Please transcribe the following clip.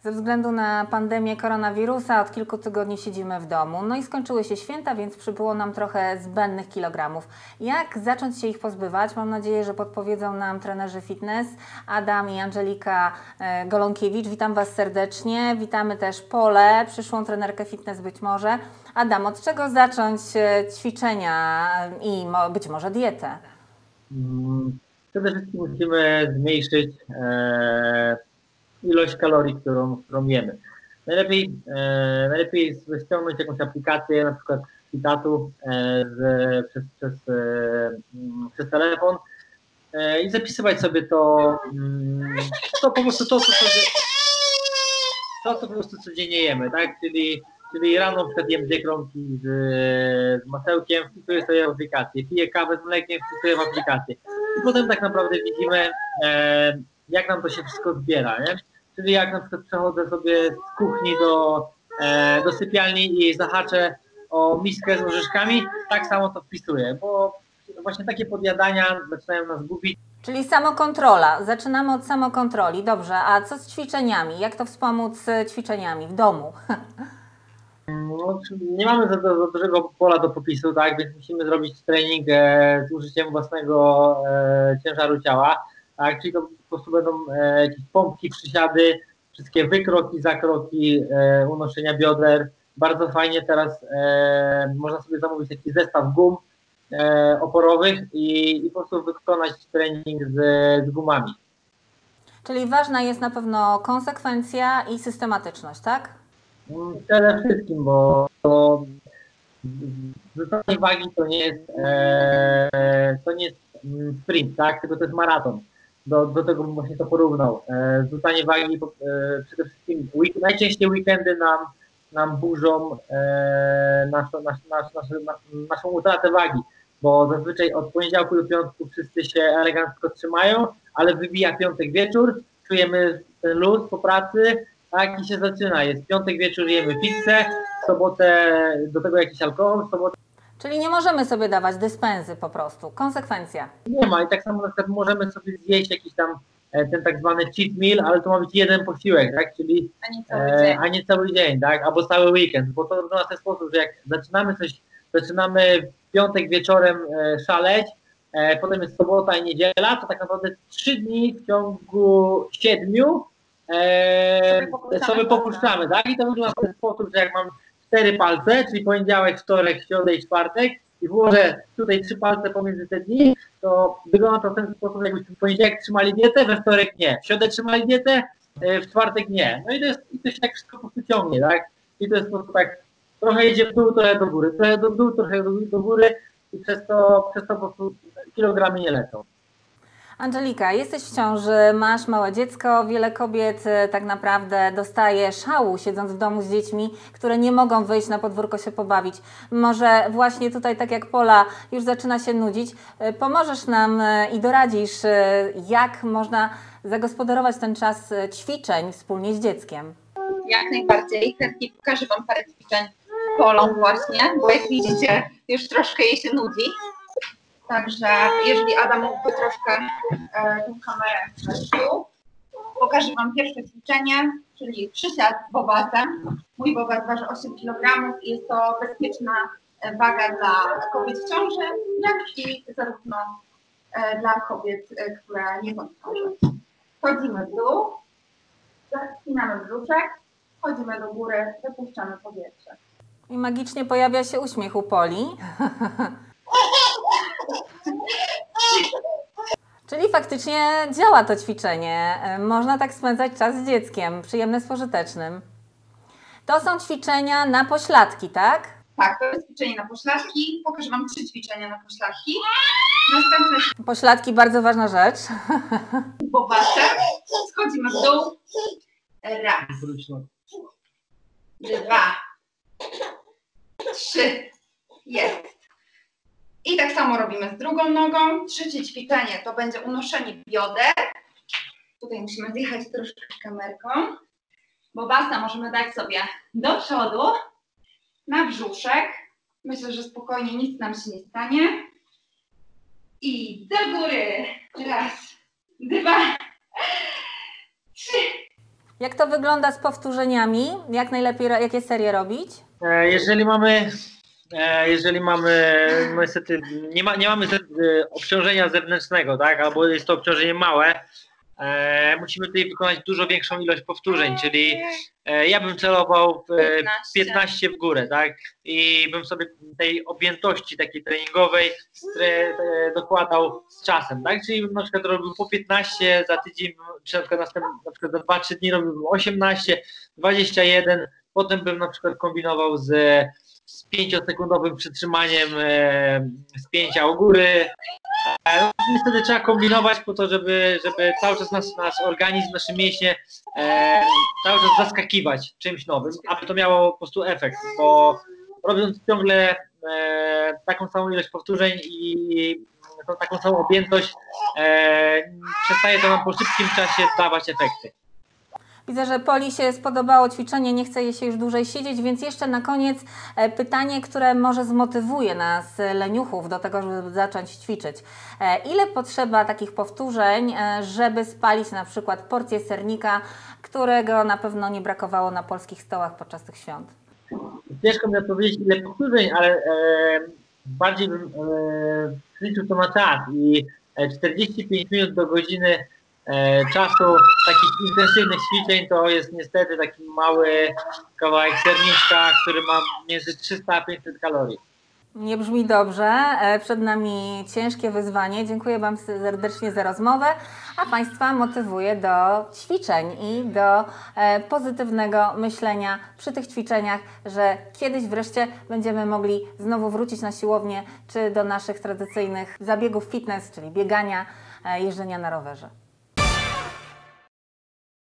Ze względu na pandemię koronawirusa od kilku tygodni siedzimy w domu. No i skończyły się święta, więc przybyło nam trochę zbędnych kilogramów. Jak zacząć się ich pozbywać? Mam nadzieję, że podpowiedzą nam trenerzy fitness Adam i Angelika Golonkiewicz. Witam Was serdecznie. Witamy też Polę, przyszłą trenerkę fitness być może. Adam, od czego zacząć ćwiczenia i być może dietę? Przede wszystkim musimy zmniejszyć ilość kalorii, którą jemy. Najlepiej jest ściągnąć jakąś aplikację, na przykład Fitatu przez telefon i zapisywać sobie to po prostu co po prostu codziennie jemy, tak? Czyli rano przed jem 2 kromki z masełkiem, wpisuję sobie w aplikację, piję kawę z mlekiem, wpisuję w aplikację. I potem tak naprawdę widzimy, jak nam to się wszystko zbiera, nie? Czyli jak na przykład przechodzę sobie z kuchni do sypialni i zahaczę o miskę z orzeszkami, tak samo to wpisuję, bo właśnie takie podjadania zaczynają nas gubić. Czyli samokontrola. Zaczynamy od samokontroli. Dobrze, a co z ćwiczeniami? Jak to wspomóc ćwiczeniami w domu? No, nie mamy za dużego pola do popisu, tak, więc musimy zrobić trening z użyciem własnego ciężaru ciała, tak, czyli to po prostu będą jakieś pompki, przysiady, wszystkie wykroki, zakroki, unoszenia bioder. Bardzo fajnie teraz można sobie zamówić taki zestaw gum oporowych i po prostu wykonać trening z gumami. Czyli ważna jest na pewno konsekwencja i systematyczność, tak? Przede wszystkim, bo rzucanie wagi to nie jest sprint, tak? Tylko to jest maraton. Do tego bym właśnie to porównał. Rzucanie wagi przede wszystkim najczęściej weekendy nam burzą naszą utratę wagi, bo zazwyczaj od poniedziałku do piątku wszyscy się elegancko trzymają, ale wybija piątek wieczór, czujemy ten luz po pracy, tak, i się zaczyna. Jest piątek wieczór, jemy pizzę, w sobotę do tego jakiś alkohol, w sobotę... Czyli nie możemy sobie dawać dyspensy po prostu. Konsekwencja. Nie ma i tak samo na przykład możemy sobie zjeść jakiś tam ten tak zwany cheat meal, ale to ma być jeden posiłek, tak, czyli a nie cały dzień, tak, albo cały weekend, bo to wygląda w ten sposób, że jak zaczynamy w piątek wieczorem szaleć, potem jest sobota i niedziela, to tak naprawdę 3 dni w ciągu 7 sobie popuszczamy, tak? I to wygląda w ten sposób, że jak mam 4 palce, czyli poniedziałek, wtorek, środę i czwartek i włożę tutaj 3 palce pomiędzy te dni, to wygląda to w ten sposób, jakbyśmy w poniedziałek trzymali dietę, we wtorek nie, w środę trzymali dietę, w czwartek nie. No i to się tak wszystko po prostu ciągnie, tak? I to jest po prostu tak, trochę idzie w dół, trochę do góry, trochę do dół, trochę do góry i przez to po prostu kilogramy nie lecą. Angelika, jesteś w ciąży, masz małe dziecko, wiele kobiet tak naprawdę dostaje szału siedząc w domu z dziećmi, które nie mogą wyjść na podwórko się pobawić. Może właśnie tutaj, tak jak Pola już zaczyna się nudzić, pomożesz nam i doradzisz, jak można zagospodarować ten czas ćwiczeń wspólnie z dzieckiem. Jak najbardziej, chętnie pokażę Wam parę ćwiczeń Polą właśnie, bo jak widzicie już troszkę jej się nudzi. Także jeżeli Adam mógłby troszkę tę kamerę tu, pokażę Wam pierwsze ćwiczenie, czyli przysiad bobasem. Mój bobas waży 8 kg i jest to bezpieczna waga dla kobiet w ciąży, jak i zarówno dla kobiet, które nie są w ciąży. Chodzimy w dół, spinamy brzuszek, chodzimy do góry, wypuszczamy powietrze. I magicznie pojawia się uśmiech u Poli. Czyli faktycznie działa to ćwiczenie. Można tak spędzać czas z dzieckiem, przyjemne z pożytecznym. To są ćwiczenia na pośladki, tak? Tak, to jest ćwiczenie na pośladki. Pokażę Wam 3 ćwiczenia na pośladki. Następne Pośladki, bardzo ważna rzecz. bobasem. Schodzimy w dół. Raz, 2, 3. Jest. I tak samo robimy z drugą nogą. Trzecie ćwiczenie to będzie unoszenie bioder. Tutaj musimy zjechać troszkę kamerką. Bobasa możemy dać sobie do przodu, na brzuszek. Myślę, że spokojnie nic nam się nie stanie. I do góry. Raz, 2, 3. Jak to wygląda z powtórzeniami? Jak najlepiej, jakie serie robić? Jeżeli mamy no niestety nie mamy obciążenia zewnętrznego, tak, albo jest to obciążenie małe, musimy tutaj wykonać dużo większą ilość powtórzeń, czyli ja bym celował w 15 w górę, tak, i bym sobie tej objętości takiej treningowej dokładał z czasem, tak, czyli bym na przykład robił po 15 za tydzień, czy na przykład na przykład za 2-3 dni robiłbym 18, 21, potem bym na przykład kombinował z 5-sekundowym przytrzymaniem spięcia u góry. No, niestety trzeba kombinować po to, żeby cały czas nasz organizm, nasze mięśnie cały czas zaskakiwać czymś nowym, aby to miało po prostu efekt, bo robiąc ciągle taką samą ilość powtórzeń i taką samą objętość, przestaje to nam po szybkim czasie dawać efekty. Widzę, że Poli się spodobało ćwiczenie, nie chce jej się już dłużej siedzieć, więc jeszcze na koniec pytanie, które może zmotywuje nas, leniuchów, do tego, żeby zacząć ćwiczyć. Ile potrzeba takich powtórzeń, żeby spalić na przykład porcję sernika, którego na pewno nie brakowało na polskich stołach podczas tych świąt? Ciężko mi odpowiedzieć, ile powtórzeń, ale bardziej bym liczył to na czas i 45 minut do godziny czasu takich intensywnych ćwiczeń to jest niestety taki mały kawałek serniczka, który ma między 300 a 500 kalorii. Nie brzmi dobrze. Przed nami ciężkie wyzwanie. Dziękuję Wam serdecznie za rozmowę, a Państwa motywuję do ćwiczeń i do pozytywnego myślenia przy tych ćwiczeniach, że kiedyś wreszcie będziemy mogli znowu wrócić na siłownię czy do naszych tradycyjnych zabiegów fitness, czyli biegania, jeżdżenia na rowerze.